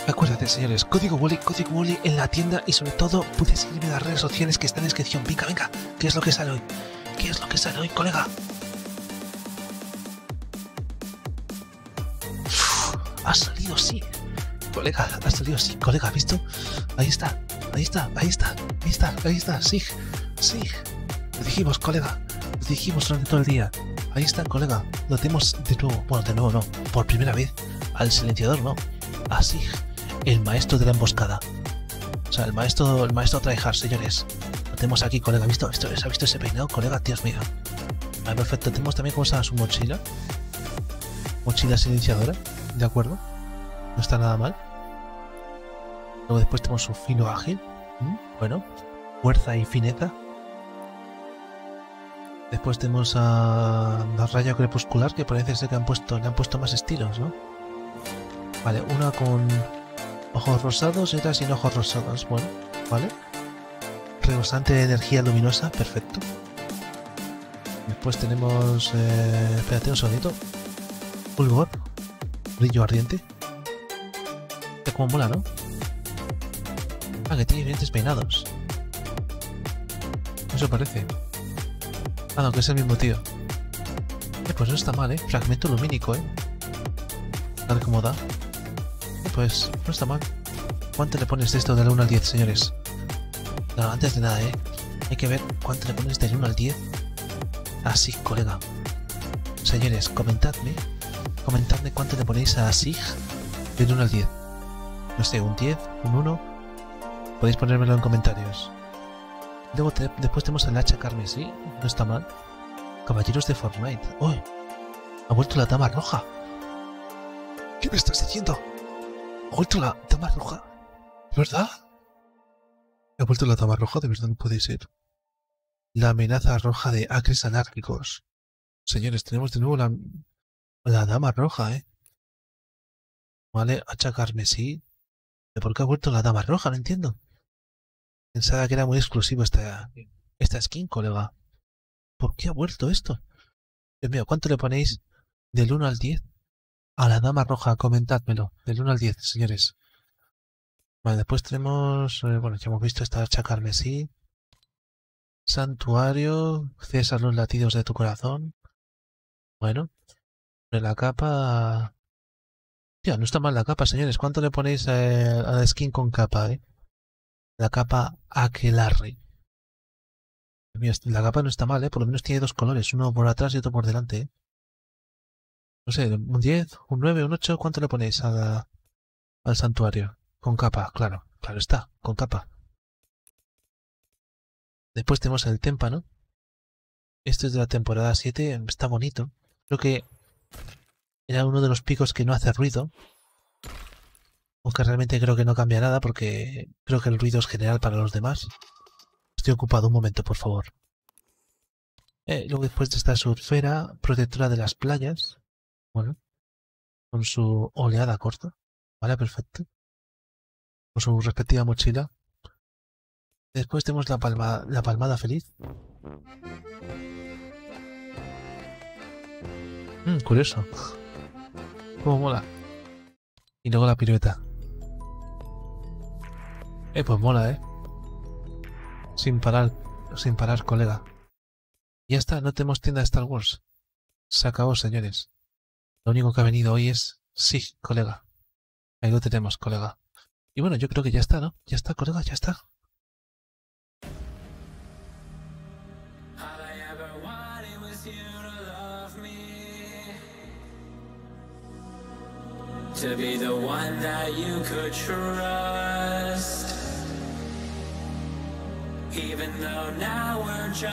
Acuérdate, señores, código Wally en la tienda y sobre todo puedes seguirme en las redes sociales que están en descripción. Venga, venga, ¿qué es lo que sale hoy? ¿Qué es lo que sale hoy, colega? Ha salido, sí. Colega, ha salido, sí. Colega, ¿has visto? Ahí está, ahí está, ahí está, ahí está, ahí está, sí, sí. Lo dijimos, colega, lo dijimos durante todo el día. Ahí está, colega, lo tenemos de nuevo. Bueno, de nuevo no, por primera vez. Al silenciador no. Así, el maestro de la emboscada. O sea, el maestro tryhard, señores. Lo tenemos aquí, colega. ¿Has visto ese peinado, colega? Dios mío. Vale, perfecto. Tenemos también cómo está su mochila. Mochila silenciadora, ¿de acuerdo? No está nada mal. Luego después tenemos su filo ágil. Bueno, fuerza y fineza. Después tenemos a la raya crepuscular, que parece ser que le han puesto más estilos, ¿no? Vale, una con ojos rosados y otra sin ojos rosados. Bueno, vale. Rebosante de energía luminosa, perfecto. Después tenemos... espérate un segundito. Fulgor, brillo ardiente. Como mola, ¿no? Ah, que tiene diferentes peinados. Eso parece. Ah, no, que es el mismo tío. Pues no está mal, Fragmento lumínico, Tal como da. Pues no está mal. ¿Cuánto le pones de esto del 1 al 10, señores? No, antes de nada, hay que ver cuánto le pones del 1 al 10. Así, colega. Señores, comentadme cuánto le ponéis a Sig del 1 al 10. No sé, un 10, un 1. Podéis ponérmelo en comentarios. Luego después tenemos el hacha carmesí. No está mal. Caballeros de Fortnite. ¡Uy! Ha vuelto la dama roja. ¿Qué me estás diciendo? ¿Ha vuelto la dama roja? ¿Verdad? ¿Ha vuelto la dama roja? De verdad no puede ser. La amenaza roja de acres anárquicos. Señores, tenemos de nuevo la dama roja, Vale, hacha carmesí. ¿Por qué ha vuelto la dama roja? No entiendo. Pensaba que era muy exclusivo esta skin, colega. ¿Por qué ha vuelto esto? Dios mío, ¿cuánto le ponéis del 1 al 10 a la dama roja? Comentádmelo. Del 1 al 10, señores. Vale, después tenemos... bueno, ya hemos visto esta hacha carmesí. Santuario. César los latidos de tu corazón. Bueno. De la capa... Tío, no está mal la capa, señores. ¿Cuánto le ponéis a la skin con capa, La capa Aquelarre. La capa no está mal, Por lo menos tiene dos colores. Uno por atrás y otro por delante, No sé, un 10, un 9, un 8. ¿Cuánto le ponéis al santuario? Con capa, claro. Claro está, con capa. Después tenemos el témpano. Este es de la temporada 7. Está bonito. Creo que era uno de los picos que no hace ruido. Aunque realmente creo que no cambia nada porque creo que el ruido es general para los demás. Estoy ocupado, un momento, por favor. Luego después de esta surfera, protectora de las playas. Bueno, con su oleada corta. Vale, perfecto. Con su respectiva mochila. Después tenemos la palmada feliz. Curioso. Cómo mola. Y luego la pirueta. Pues mola, Sin parar, colega. Y ya está, no tenemos tienda de Star Wars. Se acabó, señores. Lo único que ha venido hoy es... Sí, colega. Ahí lo tenemos, colega. Y bueno, yo creo que ya está, ¿no? Ya está, colega, ya está. To be the one that you could trust, even though now we're just